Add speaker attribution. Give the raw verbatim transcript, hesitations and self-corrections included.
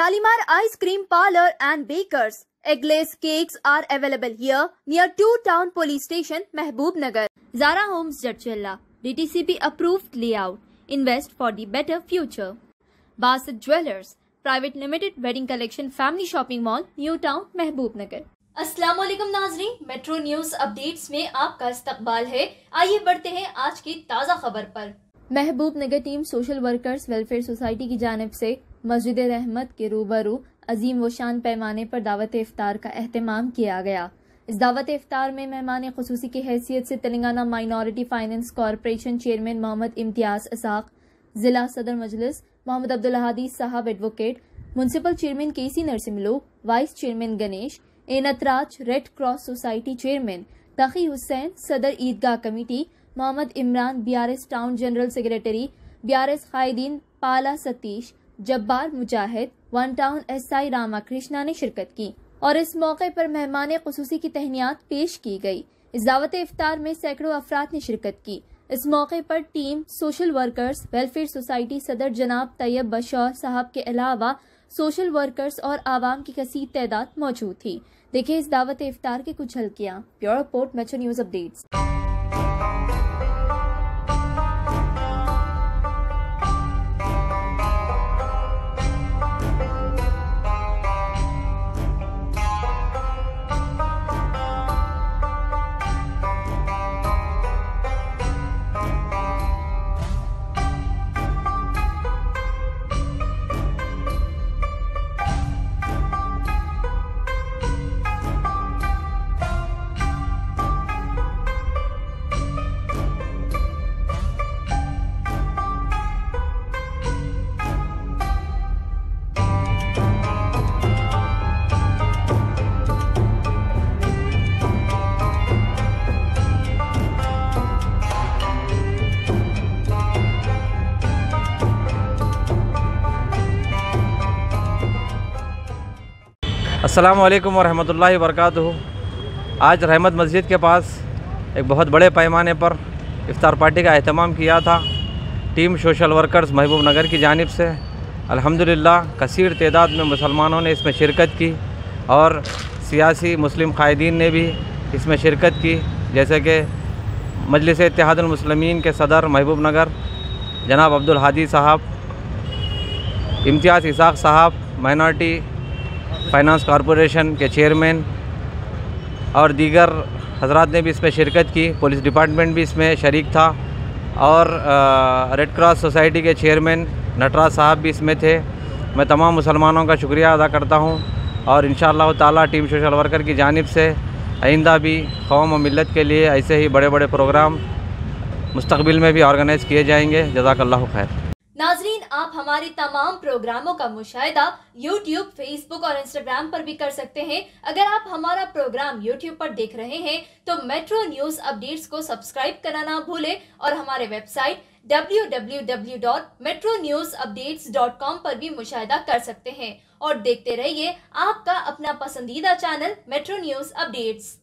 Speaker 1: Shalimar Ice Cream Parlor and Bakers. Eggless cakes are available here near Two Town Police Station, Mehboob Nagar. Zara Homes Jadchalla. D T C P approved layout. Invest for the better future. Basit Jewelers. Private Limited Wedding Collection Family Shopping Mall, New Town, Mehboob Nagar. अस्सलाम वालेकुम नाजरीन, metro news updates में आपका इस्तकबाल है। आइए बढ़ते हैं आज की ताज़ा खबर पर। Mahbub Nagar team social workers welfare society की जानिब से मस्जिद रहमत के रूबरू अजीम व शान पैमाने पर दावत इफ्तार का एहतमाम किया गया। इस दावत इफ्तार में मेहमान खुसूसी की हैसियत से Telangana minority finance corporation chairman Mohammad Imtiaz Asak, जिला सदर मजलिस मोहम्मद अब्दुल हादी साहब advocate, municipal chairman K C Narsimlu, vice chairman Ganesh, Nataraj red cross society chairman Taqi Hussain, सदर Eidgah committee Mohammad Imran, BRS town general secretary, BRS कायदीन Pala Satish, Jabbar Mujahid, one town SI Rama Krishna ने शिरकत की और इस मौके पर मेहमान खुसूसी की तहनियात पेश की गई। इस दावत इफ्तार में सैकड़ों अफराद ने शिरकत की। इस मौके पर team social workers welfare society सदर जनाब तैयब बशौर साहब के अलावा सोशल वर्कर्स और आवाम की कसीर तादाद मौजूद थी। देखिए इस दावत इफ्तार की कुछ झलकियां। Bureau report, metro news updates.
Speaker 2: अस्सलामु अलैकुम वरहमतुल्लाहि वबरकातुहू। आज रहमत मस्जिद के पास एक बहुत बड़े पैमाने पर इफ्तार पार्टी का अहतमाम किया था। टीम सोशल वर्कर्स महबूब नगर की जानिब से अल्हम्दुलिल्लाह कसीर तादाद में मुसलमानों ने इसमें शिरकत की और सियासी मुस्लिम कायदीन ने भी इसमें शिरकत की, जैसे कि मजलिस इत्तेहादुल मुस्लिमीन के सदर महबूब नगर जनाब अब्दुल हादी साहब, इम्तियाज़ इसाक साहब माइनॉरिटी फाइनेंस कॉरपोरेशन के चेयरमैन और दीगर हजरात ने भी इसमें शिरकत की। पुलिस डिपार्टमेंट भी इसमें शरीक था और रेड क्रॉस सोसाइटी के चेयरमैन नटराज साहब भी इसमें थे। मैं तमाम मुसलमानों का शुक्रिया अदा करता हूं और इंशाअल्लाह ताला टीम सोशल वर्कर की जानिब से आइंदा भी कौम और मिल्लत के लिए ऐसे ही बड़े बड़े प्रोग्राम मुस्तकबिल में भी ऑर्गेनाइज़ किए जाएंगे। जज़ाकल्लाहु खैर।
Speaker 1: नाजरीन, आप हमारे तमाम प्रोग्रामों का मुशाहिदा यूट्यूब, फेसबुक और इंस्टाग्राम पर भी कर सकते हैं। अगर आप हमारा प्रोग्राम यूट्यूब पर देख रहे हैं तो मेट्रो न्यूज अपडेट्स को सब्सक्राइब करना ना भूलें और हमारे website W W W dot metro news updates dot com पर भी मुशाहिदा कर सकते हैं और देखते रहिए आपका अपना पसंदीदा चैनल मेट्रो न्यूज अपडेट्स।